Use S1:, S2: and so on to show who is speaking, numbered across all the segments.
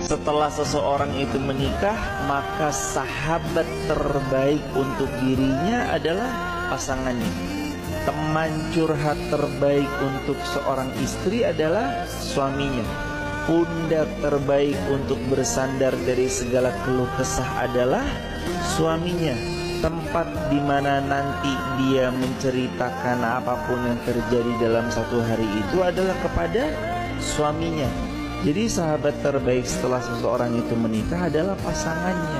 S1: Setelah seseorang itu menikah, maka sahabat terbaik untuk dirinya adalah pasangannya. Teman curhat terbaik untuk seorang istri adalah suaminya. Pundak terbaik untuk bersandar dari segala keluh kesah adalah suaminya. Tempat di mana nanti dia menceritakan apapun yang terjadi dalam satu hari itu adalah kepada suaminya. Jadi sahabat terbaik setelah seseorang itu menikah adalah pasangannya.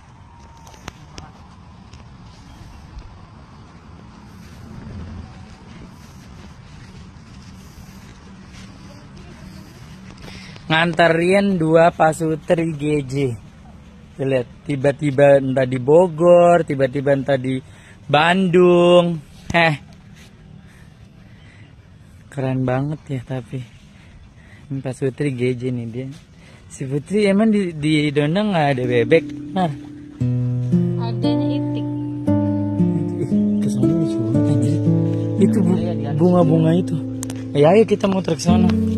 S2: Nganterin dua pasutri GJ. Lihat, tiba-tiba entah di Bogor, tiba-tiba entah di Bandung. Keren banget ya tapi. Ini pasutri GJ nih dia. Si Putri emang di Dondang nggak ada bebek? Nah.
S3: Adanya itik.
S2: Kesana dicoba anjir. Itu bunga-bunga itu. Ya ayo kita muter ke sana.